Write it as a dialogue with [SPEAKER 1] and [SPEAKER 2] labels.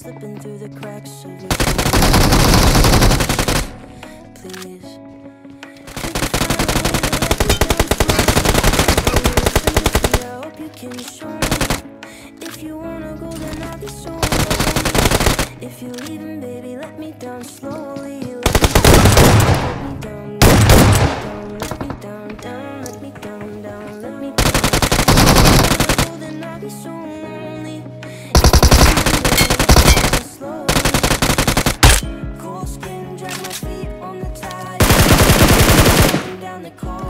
[SPEAKER 1] slipping through the cracks of your please. I hope you can show me. If you wanna go, then I'll be so lonely. If you're leaving, baby, let me down slowly. Let me down, let me down, down, let me down, down, let me down. If you wanna go, then I'll be so lonely. If you leave, baby, let me down slowly. Cold skin, drag my feet on the tide. Down the cold.